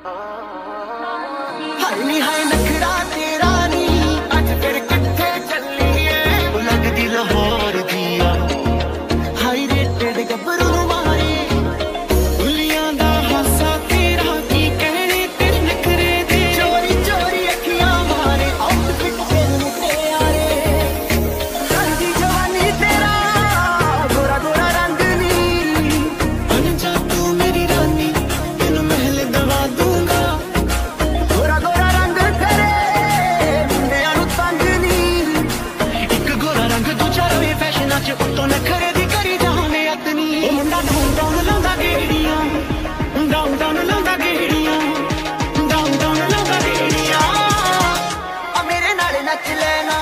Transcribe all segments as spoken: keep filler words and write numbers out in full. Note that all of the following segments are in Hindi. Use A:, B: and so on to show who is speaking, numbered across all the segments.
A: हाय नी हाय नखरा तेरा नी अज फिर किथे चलिए लगदी लाहौर दिया हाई रेटेड गबरू मारे दुलियां दा हासा तेरा की कहने तेरे नखरे दे चोरी चोरी अखियां मारे आउटफिट तेरे प्यारे रंगी जवानी तेरा गोरा गोरा रंग नी बन जा तू मेरी रानी तेनू महल दवा दूंगा गोरा गोरा रंग तेरे मुंडियां नू तंग नी एक गोरा रंग दूजा रवे फैशनां च उत्तों नखरे दी करी जाने अतनी ओ मुंडा डाउन डाउन लाउंदा गेड़ियां डाउन डाउन लाउंदा गेड़ियां डाउन डाउन लाउंदा गेड़ियां आ मेरे नाल नच लेना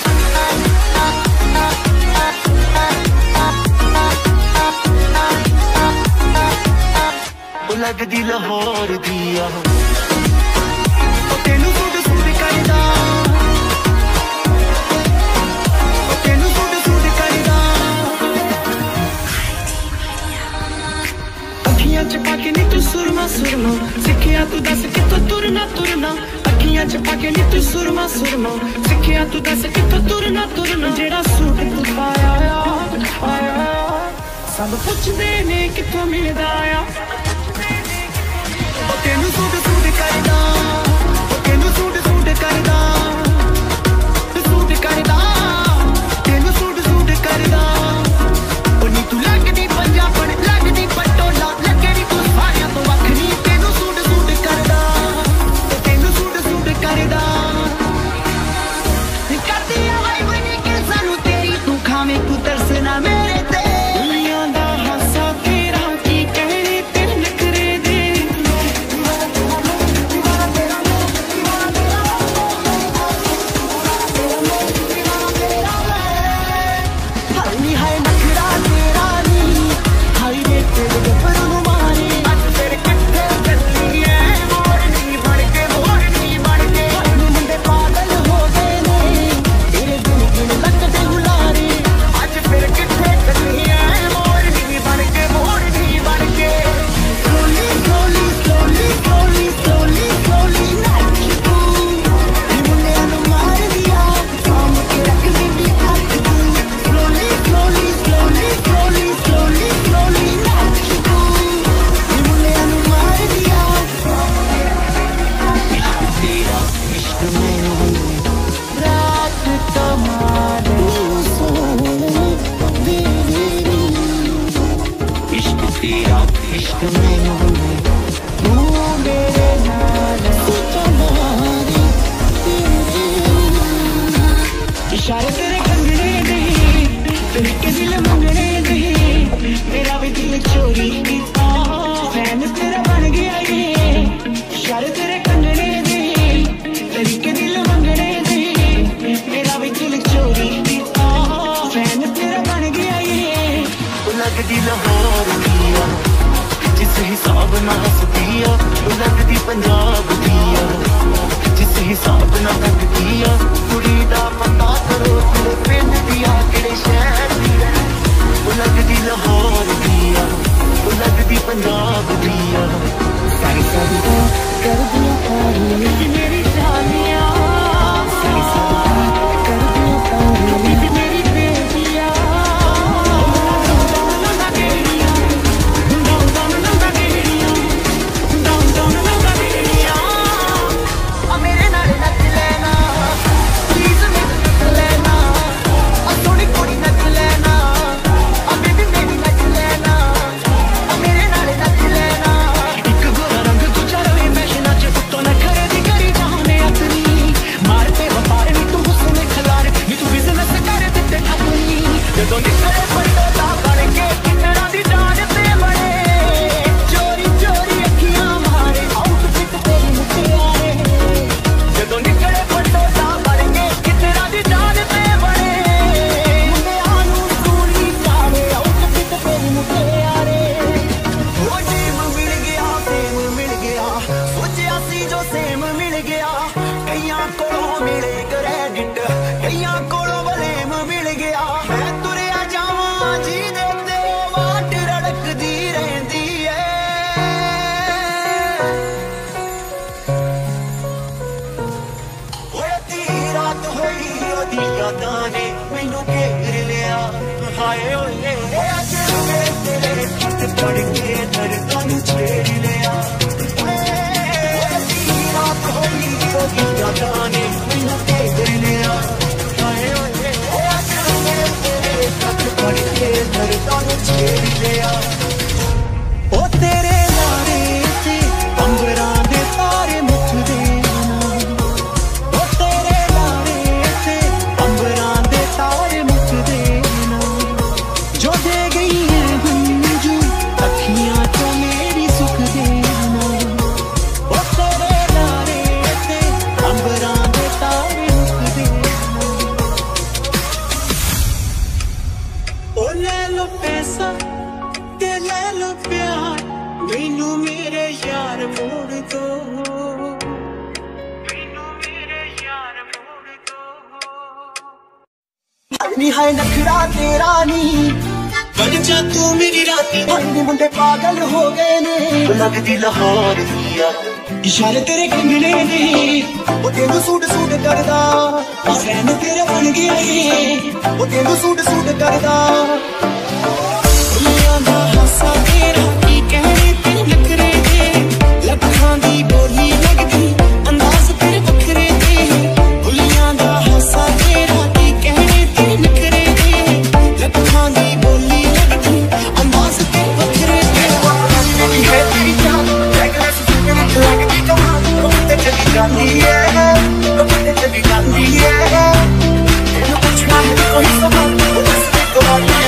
A: ओ लगदी लाहौर दिया ओ तेनू सूट सूट करदा ओ तेनू सूट सूट करदा अखियां च पाके नी तू सुरमा सुरमा सिखिया तू दस कित्थों तुरना तुरना अखियां च पाके नी तू सुरमा सुरमा सिखिया तू दस कित्थों तुरना तुरना जेड़ा सूट तू पाया आ पाया सब पुछदे ने कित्थों मिलदा आ ओ तेनू सूट सूट करदा ओ तेनू सूट सूट करदा सूट करदा तेनू सूट सूट करदा ओ नी तू लगदी पंजाबण लगदी पटोला लगदी तू सारियां तो वखरी तेनू सूट सूट करदा ओ तेनू सूट सूट करदा करदी आ वाई बनी के सानू तेरी तू खावे तू तरसना मेरे ते दुनिया दा हासा तेरा की कहने तेरे नखरे दे हाय नी हाय नखरा तेरा नी हाय रेटेड गबरू मारे अज फिर किथे चलिए मोरनी बन के मोरनी बन के मुंडे पागल हो गए ने तेरे दिल गिन लगदे हुलारे अज फिर किथे चलिए मोरनी बन के मोरनी बन के slowly slowly slowly slowly slowly slowly नाच तू मुंडियां नू मार दिया साम के रख दी हੱਥ तू slowly slowly slowly slowly slowly slowly नाच तू मुंडियां नू मार दिया तेरा इश्क मैनू रात तमारे सोने दे इश्क तेरा इश्क मैनू तू मेरे नाल तमारे इशारे तेरे कंगने दे तेरे के दिल मंगने दे मेरा भी दिल चोरी कीता फैन तेरा बन गया ये इशारे तेरे कंगने दे तेरे के दिल मंगने दे मेरा भी दिल चोरी कीता फैन तेरा बन गया ये ओ लगदी लाहौर दिया जिस हिसाब ना हसदी आ ओ लगदी पंजाब दिया जिस हिसाब ना लगदी आ कुड़ी दा पता करो तेरे पिंड दिया किहड़े शहर दी ऐ ओ लगदी लाहौर दिया ओ लगदी पंजाब दिया सारी सारी कर दिया तारी मेरी जानिया सारी सारी कर दिया तारी मेरी बेटिया लाउंदा गेड़ियां डाउन डाउन लाउंदा गेड़ियां डाउन डाउन लाउंदा गेड़ियां आ मेरे नाल नच लेना प्लीज नच लेना आ सोहनी कुड़ी नच लेना आ बेबी मेरी नच लेना आ मेरे नाल नच लेना एक गोरा रंग दूजा रवे फैशनां च उत्तों नखरे दी करी जाने अतनी मारते वपार नी तू हुस्न खिलार नी तू बिजनेस कर दित्ते अपनी जदों निकले पटोला बन के किन्ना दी जान ते बने चोरी चोरी अखियां मारे आउटफिट तेरी मुटियारे जदों निकले पटोला बन के किन्ना दी जान ते बने मुंडियां नू सूरी जावे आउटफिट तेरी मुटियारे ओ टीम मिल गया सेम मिल गया सोचिया सी जो सेम मिल गया कईयां कोलों मिले क्रेडिट कईयां कोलों बलेम मिल गया मैं तुरिया जावां जी दे ते वाट रड़कदी रहंदी ऐ नी हाय नखरा तेरा नी बन जा तू मेरी राती भाई मुंडे पागल हो गए ने लगदी लाहौर दिया इशारे तेरे कंगने ने ओ तेनू सूट सूट करदा ओ फैन तेरे बन गए ओ तेनू सूट सूट करदा दुनिया दा हासा तेरा की कहने ते नखरे दे लखां दी बोली लगदी अंदाज तेरे वखरे दे दुनिया दा हासा तेरा की कहने ते नखरे दे लखां दी बोली लगदी अंदाज तेरे वखरे दे है तेरी जान लगदी लगदी कमाल रोते चली जाती है रोते चली जाती है तेनू पूछना है कोई सवाल बस एक बार मैं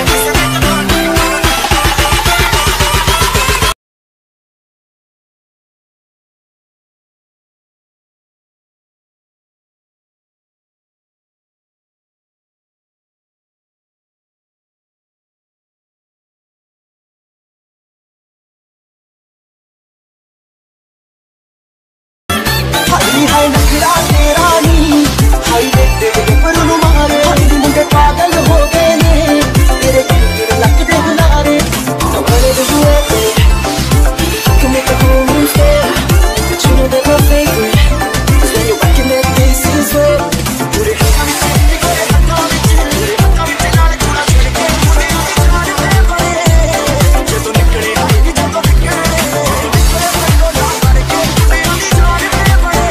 A: हाय नखरा तेरा नी हाय तेरे पर नु मारे हाय मुंडे पागल हो गए ने तेरे तेरे लक दे बुलारे नवरे दे हुए can make a whole new stare but you know that my favorite is when you're rocking that bass is well put it on me put it on me put it on me naale thora chhod ke mune jaane pe bade jadon nikle jadon nikle nikle ko na kar ke mune jaane pe bade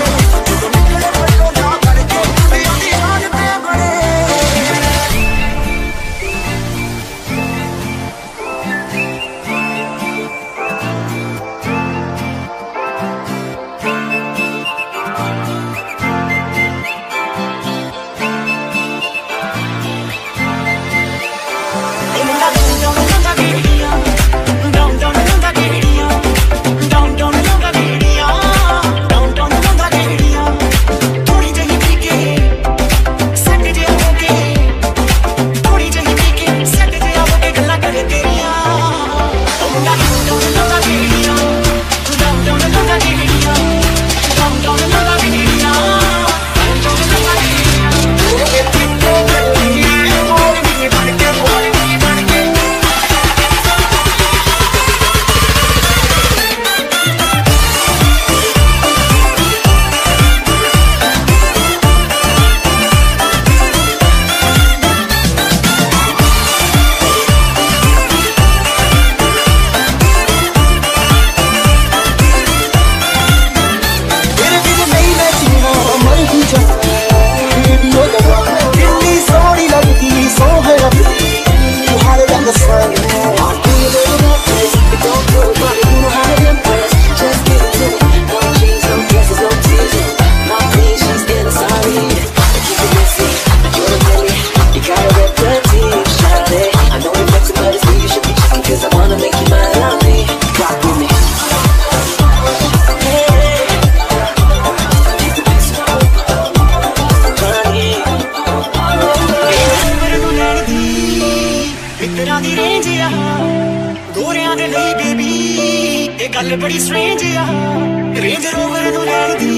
A: गल बड़ी स्ट्रेंज आ रेंज रोवर नु लैण दी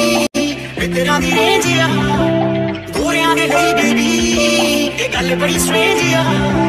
A: इतरा दी रेंज आ गोरियां दे नहीं बेबी ये गल बड़ी स्ट्रेंज आ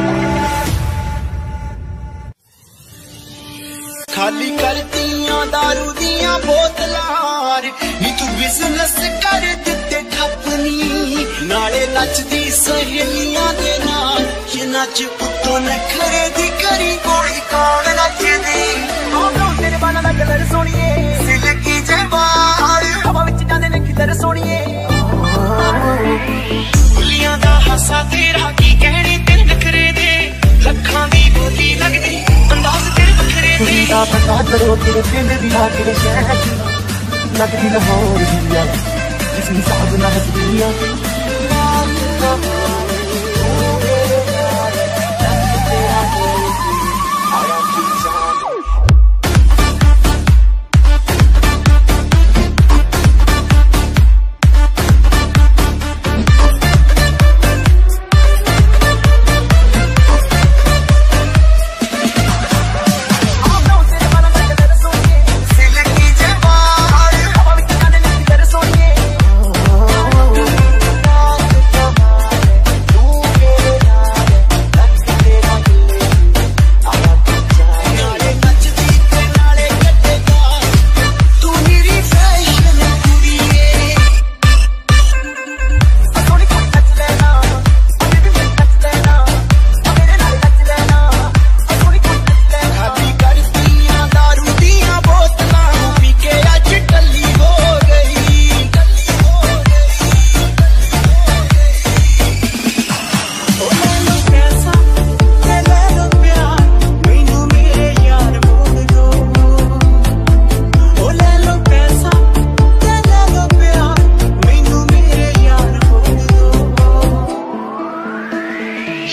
A: खाली करतियां दारू दियां बोतलां नी तू बिजनेस कर दिते ठप्पनी नाले नचदी सहेलियां दे नाल ये नच उत्तों नखरे दी करी गोली कौन नचदी तेरे बालों दा कलर सोनिए सिल्की जे बाल हवा विच जांदे ने किधर सोनिए बुलियां दा हासा तेरा की कहने तेरे नखरे दे लखां दी बोली लगदी अंदाज तेरे वखरे दे ता पता करो तेरे पिंड दी आ तेरे शहर दी लगदी लाहौर दिया जिस हिसाब नाल हसदियां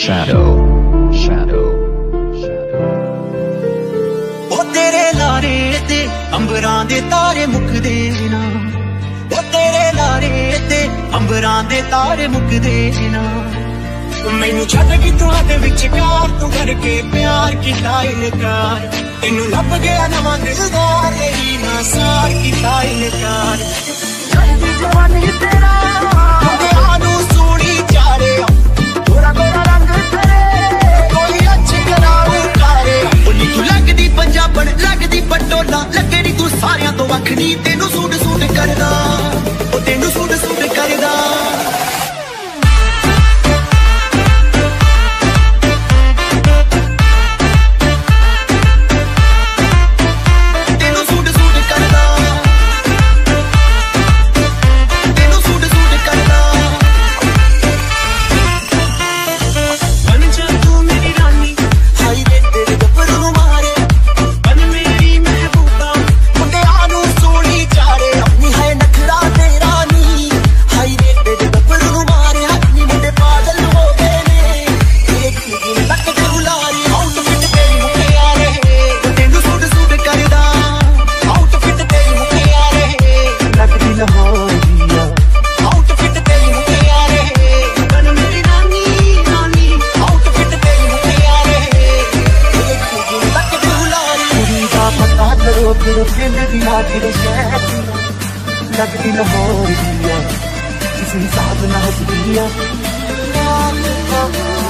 B: shadow, shadow, shadow.
A: ओ तेरे लारे ते अंबरां दे तारे मुकदे ना, ओ तेरे लारे ते अंबरां दे तारे मुकदे ना। मैनू छड्ड के तुहां दे विचकार तू करके प्यार कीता इनकार, तेनू लभ गया नवां दिलदार तेरी ना सार कीता इनकार। जल्दी जवानी तेरा मुंडियां नू सोहनी चारे, गोरा गोरा रंग तेरे कोई अच्छी कराऊ कारे। बोली तू लगदी पंजाबण लगदी पटोला, लगे नी तू सारियां तो वखनी, तेनू सूट सूट करदा ओ तेनू सूट सूट करदा। लगती लाहौर दिया किसी हिसाब ना हंस दिया।